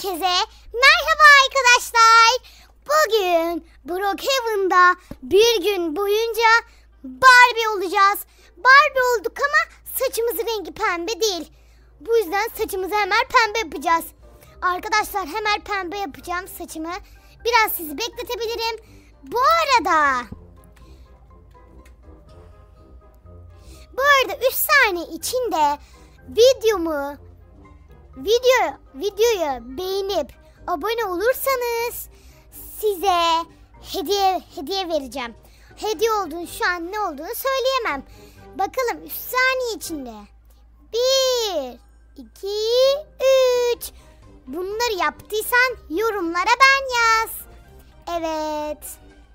Herkese merhaba arkadaşlar. Bugün Brookhaven'da bir gün boyunca Barbie olacağız. Barbie olduk ama saçımızın rengi pembe değil. Bu yüzden saçımızı hemen pembe yapacağız. Arkadaşlar hemen pembe yapacağım saçımı. Biraz sizi bekletebilirim. Bu arada 3 saniye içinde videoyu beğenip abone olursanız size hediye vereceğim. Hediye olduğunu şu an ne olduğunu söyleyemem. Bakalım 3 saniye içinde. 1 2 3 Bunları yaptıysan yorumlara ben yaz. Evet.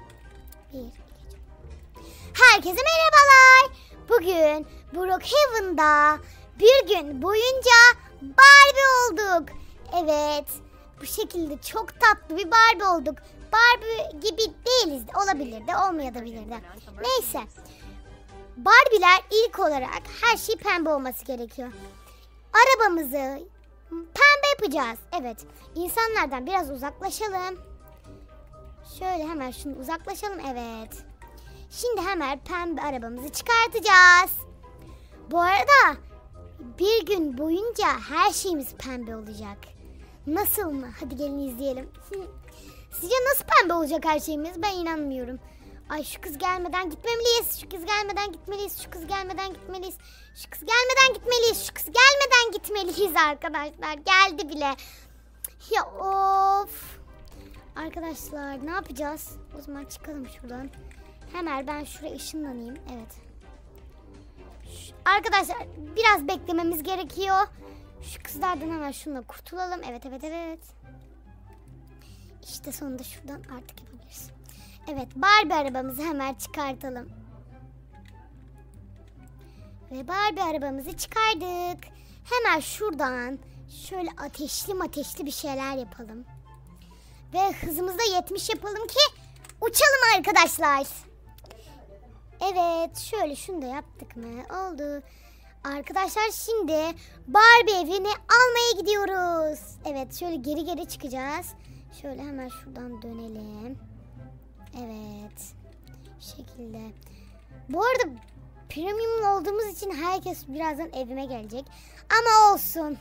Herkese merhabalar. Bugün Brookhaven'da bir gün boyunca Barbie olduk. Evet. Bu şekilde çok tatlı bir Barbie olduk. Barbie gibi değiliz de, olabilir de olmayabilir de. Neyse. Barbie'ler ilk olarak her şey pembe olması gerekiyor. Arabamızı pembe yapacağız. Evet. İnsanlardan biraz uzaklaşalım. Şöyle hemen şunu uzaklaşalım. Evet. Şimdi hemen pembe arabamızı çıkartacağız. Bu arada bir gün boyunca her şeyimiz pembe olacak. Nasıl mı? Hadi gelin izleyelim. Sizce nasıl pembe olacak her şeyimiz? Ben inanmıyorum. Ay şu kız gelmeden gitmemeliyiz. Şu kız gelmeden gitmeliyiz. Şu kız gelmeden gitmeliyiz. Şu kız gelmeden gitmeliyiz. Şu kız gelmeden gitmeliyiz arkadaşlar. Geldi bile. Ya of. Arkadaşlar ne yapacağız? O zaman çıkalım şuradan. Hemen ben şuraya ışınlanayım. Evet. Arkadaşlar biraz beklememiz gerekiyor. Şu kızlardan hemen şununla kurtulalım. Evet. İşte sonunda şuradan artık yapabiliriz. Evet, Barbie arabamızı hemen çıkartalım. Ve Barbie arabamızı çıkardık. Hemen şuradan şöyle ateşli bir şeyler yapalım. Ve hızımızı da 70 yapalım ki uçalım arkadaşlar. Evet, şöyle şunu da yaptık mı? Oldu. Arkadaşlar şimdi Barbie evini almaya gidiyoruz. Evet, şöyle geri çıkacağız. Şöyle hemen şuradan dönelim. Evet. Bu şekilde. Bu arada premium olduğumuz için herkes birazdan evime gelecek. Ama olsun.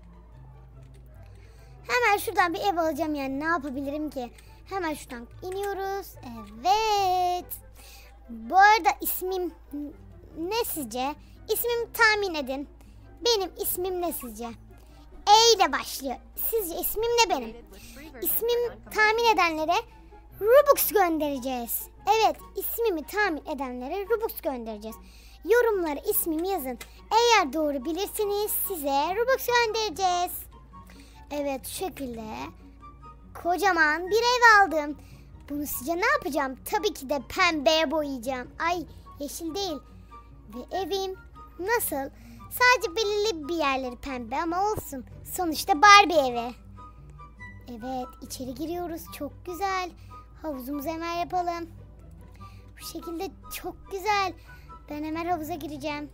Hemen şuradan bir ev alacağım yani ne yapabilirim ki? Hemen şuradan iniyoruz. Evet. Bu arada ismim ne sizce? İsmimi tahmin edin. Benim ismim ne sizce? E ile başlıyor. Sizce ismim ne benim? İsmimi tahmin edenlere Robux göndereceğiz. Evet, ismimi tahmin edenlere Robux göndereceğiz. Yorumlara ismimi yazın. Eğer doğru bilirseniz size Robux göndereceğiz. Evet, şu şekilde kocaman bir ev aldım. Bunu sizce ne yapacağım? Tabii ki de pembeye boyayacağım. Ay, yeşil değil. Ve evim nasıl? Sadece belirli bir yerleri pembe ama olsun. Sonuçta Barbie evi. Evet, içeri giriyoruz. Çok güzel. Havuzumuzu hemen yapalım. Bu şekilde çok güzel. Ben hemen havuza gireceğim.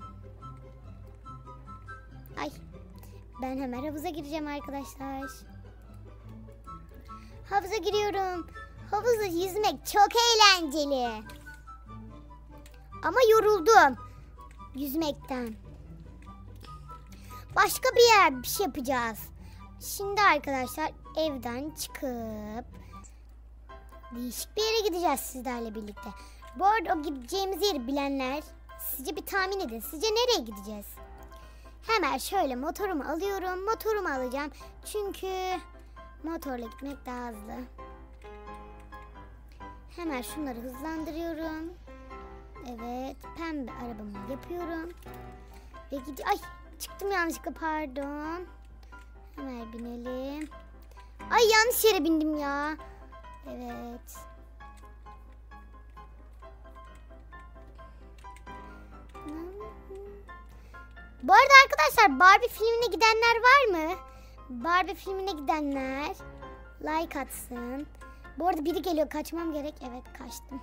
Ay. Ben hemen havuza gireceğim arkadaşlar. Havuza giriyorum. Havuzda yüzmek çok eğlenceli. Ama yoruldum yüzmekten. Başka bir şey yapacağız. Şimdi arkadaşlar evden çıkıp değişik bir yere gideceğiz sizlerle birlikte. Bu arada o gideceğimiz yeri bilenler sizce bir tahmin edin. Sizce nereye gideceğiz? Hemen şöyle motorumu alıyorum. Motorumu alacağım. Çünkü motorla gitmek daha hızlı. Hemen şunları hızlandırıyorum. Evet, pembe arabamı yapıyorum. Ve ay, çıktım yanlışlıkla, pardon. Hemen binelim. Ay, yanlış yere bindim ya. Evet. Bu arada arkadaşlar Barbie filmine gidenler var mı? Barbie filmine gidenler like atsın. Bu arada biri geliyor, kaçmam gerek. Evet, kaçtım.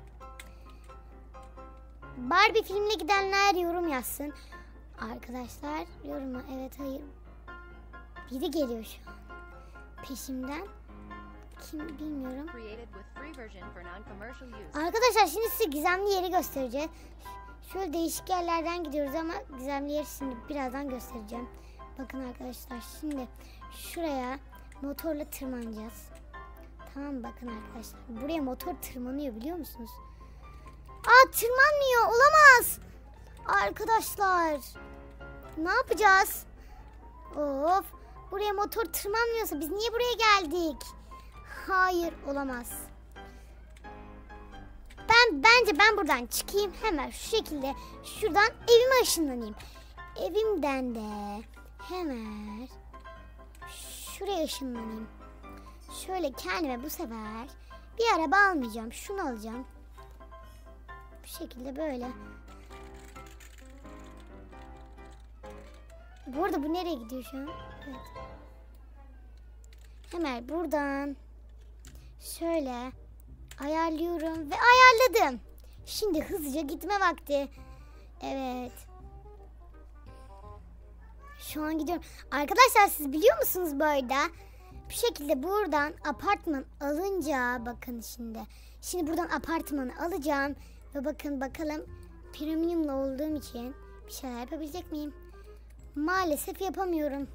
Barbie filmine gidenler yorum yazsın. Arkadaşlar yoruma evet hayır. Biri geliyor şu an. peşimden. Kim bilmiyorum. Created with free version for non-commercial use. Arkadaşlar şimdi size gizemli yeri göstereceğiz. Şöyle değişik yerlerden gidiyoruz ama gizemli yeri şimdi birazdan göstereceğim. Bakın arkadaşlar şimdi şuraya motorla tırmanacağız. Tamam bakın arkadaşlar. Buraya motor tırmanıyor biliyor musunuz? Aa tırmanmıyor olamaz. Arkadaşlar ne yapacağız? Of buraya motor tırmanmıyorsa biz niye buraya geldik? Hayır olamaz. Bence ben buradan çıkayım hemen şu şekilde şuradan evime ışınlanayım. Evimden de hemen şuraya ışınlanayım. Şöyle kendime bu sefer bir araba almayacağım. Şunu alacağım. Bu şekilde böyle. Bu arada bu nereye gidiyor şu an? Evet. Hemen buradan şöyle ayarlıyorum ve ayarladım. Şimdi hızlıca gitme vakti. Evet. Şu an gidiyorum. Arkadaşlar siz biliyor musunuz bu arada? Bu şekilde buradan apartman alınca bakın şimdi. Şimdi buradan apartmanı alacağım. Ve bakın bakalım premiumla olduğum için bir şeyler yapabilecek miyim? Maalesef yapamıyorum.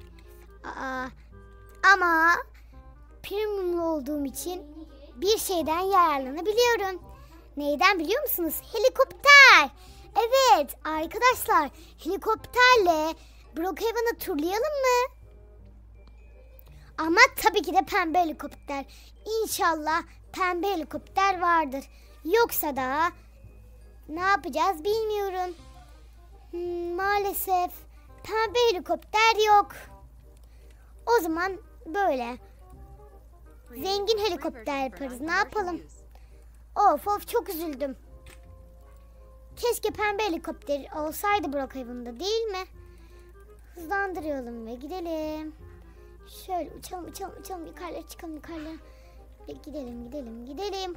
Ama premiumlu olduğum için bir şeyden yararlanabiliyorum. Neyden biliyor musunuz? Helikopter. Evet arkadaşlar helikopterle Brookhaven'ı turlayalım mı? Ama tabii ki de pembe helikopter. İnşallah pembe helikopter vardır. Yoksa da ne yapacağız bilmiyorum. Maalesef pembe helikopter yok. O zaman böyle zengin helikopter yaparız. Ne yapalım? Of çok üzüldüm. Keşke pembe helikopter olsaydı Brookhaven'da değil mi? Hızlandıralım ve gidelim. Şöyle uçalım yukarılara çıkalım yukarılara. Ve gidelim.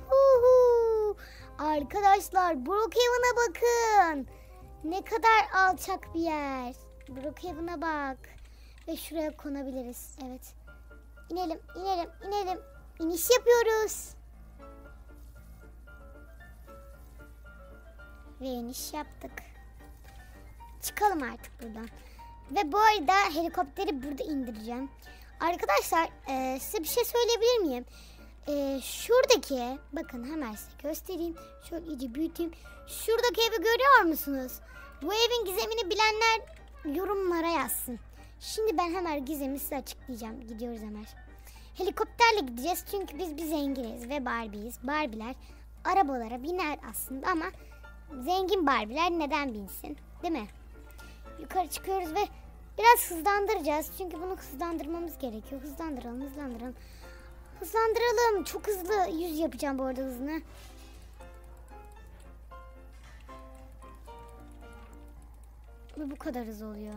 Arkadaşlar Brookhaven'a bakın. Ne kadar alçak bir yer. Brookhaven'a bak. Ve şuraya konabiliriz. Evet. İnelim. İniş yapıyoruz. Ve iniş yaptık. Çıkalım artık buradan. Ve bu arada helikopteri burada indireceğim. Arkadaşlar size bir şey söyleyebilir miyim? Şuradaki bakın hemen size göstereyim. Şöyle iyice büyüteyim. Şuradaki evi görüyor musunuz? Bu evin gizemini bilenler yorumlara yazsın. Şimdi ben hemen gizemi size açıklayacağım. Gidiyoruz hemen. Helikopterle gideceğiz çünkü biz bir zenginiz ve Barbie'yiz. Barbie'ler arabalara biner aslında ama zengin Barbie'ler neden binsin? Değil mi? Yukarı çıkıyoruz ve biraz hızlandıracağız. Çünkü bunu hızlandırmamız gerekiyor. Hızlandıralım. Çok hızlı 100 yapacağım bu arada hızını. Ve bu kadar hız oluyor.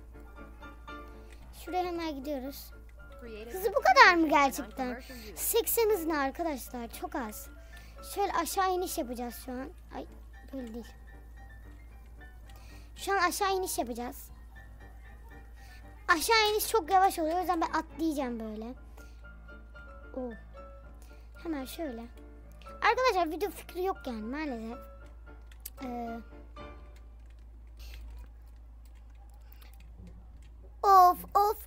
Şuraya hemen gidiyoruz. Hızı bu kadar mı gerçekten? 80 hız ne arkadaşlar? Çok az. Şöyle aşağı iniş yapacağız şu an. Ay böyle değil. Şu an aşağı iniş yapacağız. Aşağı iniş çok yavaş oluyor. O yüzden ben atlayacağım böyle. Hemen şöyle. Arkadaşlar video fikri yok yani maalesef. Of.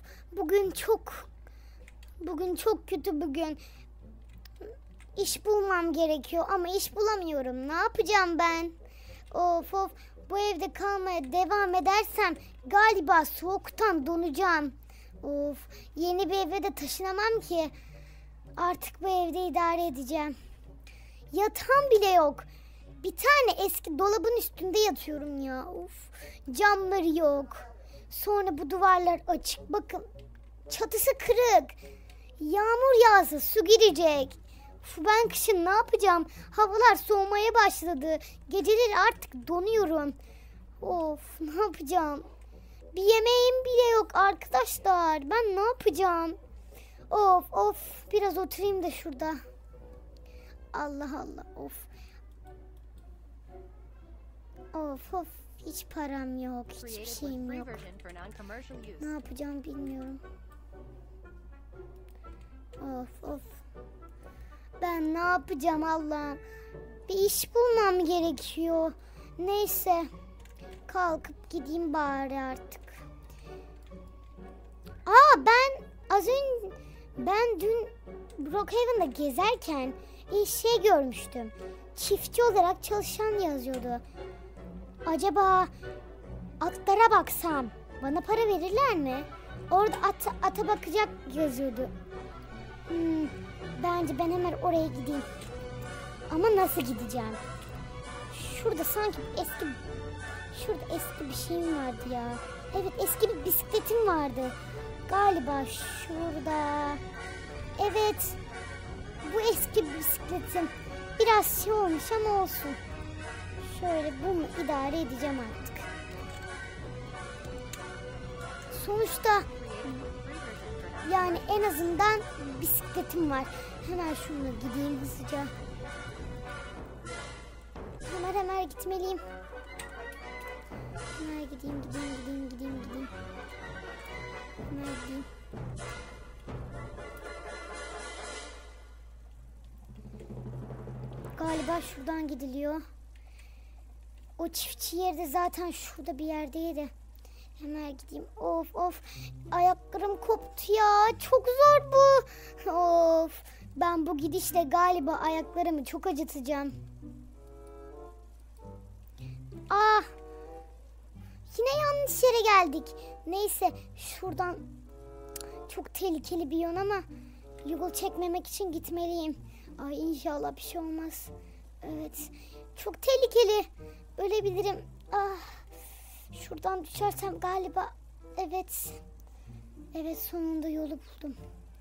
Bugün çok kötü bugün. İş bulmam gerekiyor ama iş bulamıyorum. Ne yapacağım ben? Of. Bu evde kalmaya devam edersem galiba soğuktan donacağım. Of. Yeni bir eve de taşınamam ki. Artık bu evde idare edeceğim. Yatağım bile yok. Bir tane eski dolabın üstünde yatıyorum ya. Of. Camları yok. Sonra bu duvarlar açık. Bakın. Çatısı kırık. Yağmur yağsa su girecek. Ben kışın ne yapacağım? Havalar soğumaya başladı. Geceleri artık donuyorum. Of ne yapacağım? Bir yemeğim bile yok arkadaşlar. Ben ne yapacağım? Of. Biraz oturayım da şurada. Allah. Of. Hiç param yok. Hiçbir şeyim yok. Ne yapacağım bilmiyorum. Of of. Ben ne yapacağım Allah'ım? Bir iş bulmam gerekiyor. Neyse. Kalkıp gideyim bari artık. Ben dün Brookhaven'da gezerken şey görmüştüm. Çiftçi olarak çalışan yazıyordu. Acaba atlara baksam bana para verirler mi? Orada ata bakacak yazıyordu. Bence ben hemen oraya gideyim. Ama nasıl gideceğim? Şurada sanki eski bir şeyim vardı ya. Evet, eski bir bisikletim vardı. Galiba şurada. Evet. Bu eski bisikletim. Biraz şey olmuş ama olsun. Şöyle bunu idare edeceğim artık. Sonuçta yani en azından bisikletim var. Hemen şunu gideyim hızlıca. Hemen gitmeliyim. Hemen gideyim. Hemen gideyim. Galiba şuradan gidiliyor. O çiftçi yeri de zaten şurada bir yerdeydi. Hemen gideyim. Of. Ayaklarım koptu ya. Çok zor bu. Of. Ben bu gidişle galiba ayaklarımı çok acıtacağım. Yine yanlış yere geldik. Neyse şuradan çok tehlikeli bir yol ama yol çekmemek için gitmeliyim. Ay inşallah bir şey olmaz. Evet. Çok tehlikeli. Ölebilirim. Şuradan düşersem galiba. Evet. Evet, sonunda yolu buldum.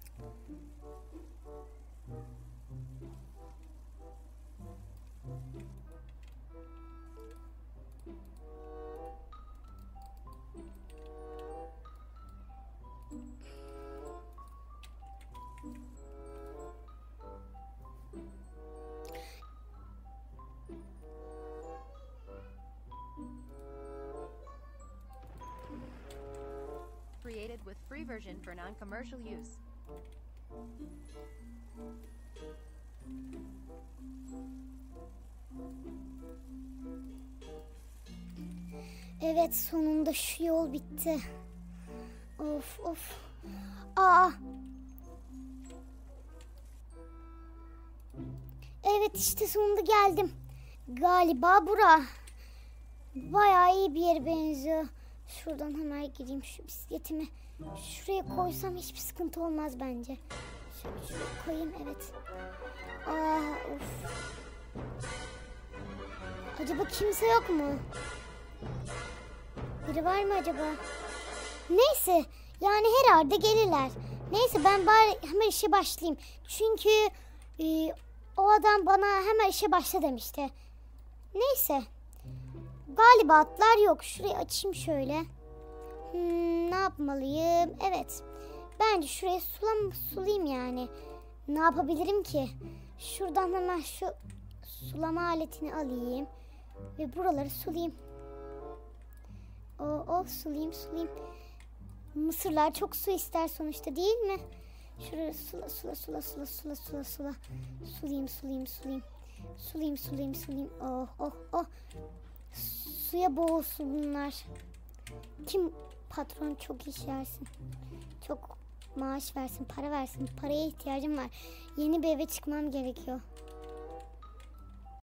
Created with free version for non-commercial use. Evet, sonunda şu yol bitti. Of. Evet, işte sonunda geldim. Galiba bura. Bayağı iyi bir yere benziyor. Şuradan hemen gireyim, şu bisikletimi şuraya koysam hiçbir sıkıntı olmaz bence. Şöyle koyayım, evet. Of. Acaba kimse yok mu? Biri var mı acaba? Neyse, yani herhalde gelirler. Neyse, ben bari hemen işe başlayayım. Çünkü o adam bana hemen işe başla demişti. Neyse. Galiba atlar yok. Şurayı açayım şöyle. Ne yapmalıyım? Evet. Bence şurayı sulayayım yani. Ne yapabilirim ki? Şuradan hemen şu sulama aletini alayım. Ve buraları sulayayım. Sulayayım. Mısırlar çok su ister sonuçta, değil mi? Şurayı sula. Sulayayım. Oh. Suya boğulsun bunlar. Kim patron çok iş versin. Çok maaş versin, para versin. Paraya ihtiyacım var. Yeni bir eve çıkmam gerekiyor.